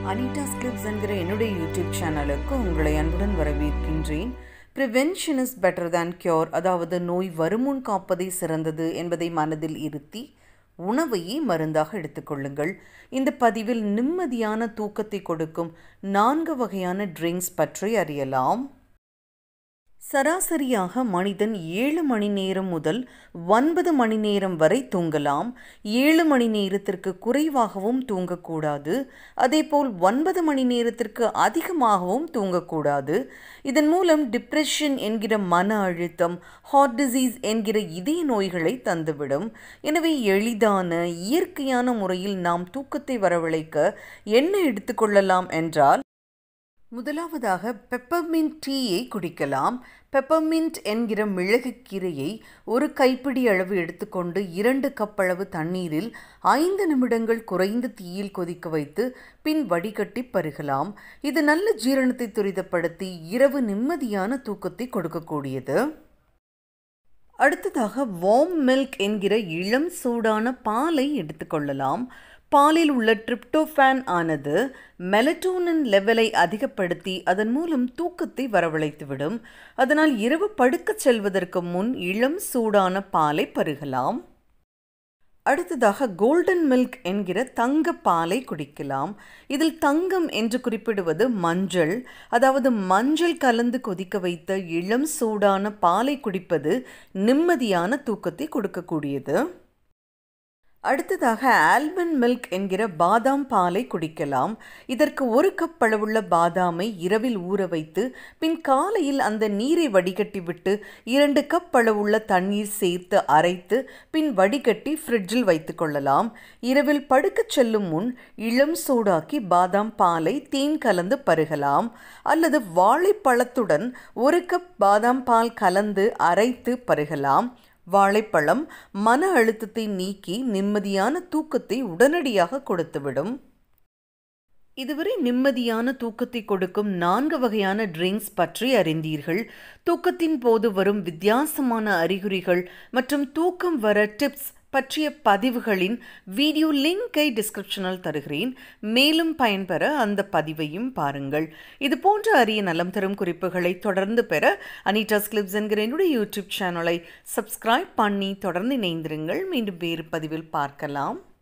Anita's Clips என்கிற என்னுடைய YouTube சேனலுக்கு உங்களை அன்புடன் வரவேற்கின்றேன். Prevention is better than cure, அதாவது நோய் வருமுன் காப்பதே சிறந்தது என்பதை மனதில் இருத்தி உணவையே மருந்தாக எடுத்துக்கொள்ளுங்கள். இந்த பதிவில் நிம்மதியான தூக்கத்தை கொடுக்கும் 4 வகையான ட்ரிங்க்ஸ் பற்றி அறியலாம். சராசரியாக மனிதன் 7 மணி நேரம் முதல் 9 மணி நேரம் வரை தூங்கலாம். 7 மணி நேரத்திற்கு குறைவாகவும் தூங்கக்கூடாது. அதேபோல் 9 மணி நேரத்திற்கு அதிகமாகவும் தூங்கக்கூடாது. இதன் மூலம் டிப்ரெஷன் என்கிற மன அழுத்தம், ஹார்ட் டிசீஸ் என்கிற இதய நோய்களை தந்துவிடும். எனவே எளிதான இயற்கையான முறையில் நாம் தூக்கத்தை வரவழைக்க என்ன எடுத்துக்கொள்ளலாம் என்றால், முதலாவதாக பெப்பர்மின்ட் டீயை குடிக்கலாம். பெப்பர்மின்ட் என்கிற மிளகு கீரையை ஒரு கைப்பிடி அளவு எடுத்துக்கொண்டு 2 கப் அளவு தண்ணீரில் 5 நிமிடங்கள் குறைந்த தீயில் கொதிக்க வைத்து பின் வடிகட்டி பருகலாம். இது நல்ல ஜீரணத்தை துரிதப்படுத்தி இரவு நிம்மதியான தூக்கத்தை கொடுக்கக்கூடியது. அடுத்ததாக வார்ம் மில்க் என்கிற இளம் சூடான பாலை எடுத்துக்கொள்ளலாம். பாலில் உள்ள டிரிப்டோஃபான் ஆனது மெலட்டோனின் லெவலை அதிகப்படுத்தி அதன் மூலம் தூக்கத்தை வரவழைத்துவிடும். அதனால் இரவு படுக்கச் செல்வதற்கு முன் இளம் சூடான பாலை பருகலாம். அடுத்ததாக கோல்டன் மில்க் என்கிற தங்க பாலை குடிக்கலாம். இதில் தங்கம் என்று குறிப்பிடுவது மஞ்சள், அதாவது மஞ்சள் கலந்து கொதிக்க வைத்த இளம் சூடான பாலை குடிப்பது நிம்மதியான தூக்கத்தை கொடுக்கக்கூடியது. அடுத்ததாக ஆல்மண்ட் மில்க் என்கிற பாதாம் பாலை குடிக்கலாம். இதற்கு 1 கப் அளவுள்ள பாதாமை இரவில் ஊற வைத்து பின் காலையில் அந்த நீரை வடிகட்டி விட்டு 2 கப் அளவுள்ள தண்ணீர் சேர்த்து அரைத்து பின் வடிகட்டி ஃப்ரிட்ஜில் வைத்து கொள்ளலாம். இரவில் படுக்கச் செல்லும் முன் இளம் சூடாக்கி பாதாம் பாலை தேன் கலந்து பருகலாம். அல்லது வாழைப்பழத்துடன் 1 கப் பாதாம் பால் கலந்து அரைத்து பருகலாம். வாழைப்பழம் மன அழுத்தத்தை நீக்கி நிம்மதியான தூக்கத்தை உடனடியாக கொடுத்துவிடும். இதுவரை நிம்மதியான தூக்கத்தை கொடுக்கும் 4 வகையான ட்ரிங்க்ஸ் பற்றி அறிந்தீர்கள். தூக்கத்தின் போது வரும் வித்தியாசமான அறிகுறிகள் மற்றும் தூக்கம் வர டிப்ஸ் பற்றிய பதிவுகளின் வீடியோ லிங்கை டிஸ்கிரிப்ஷனில் தருகிறேன். மேலும் பயன்பெற அந்த பதிவையும் பாருங்கள். இது போன்ற அரிய நலம் தரும் குறிப்புகளை தொடர்ந்து பெற அனிட்டாஸ் கிளிப்ஸ் என்கிற என்னுடைய யூடியூப் சேனலை சப்ஸ்கிரைப் பண்ணி தொடர்ந்து இணைந்திருங்கள். மீண்டும் வேறு பதிவில் பார்க்கலாம்.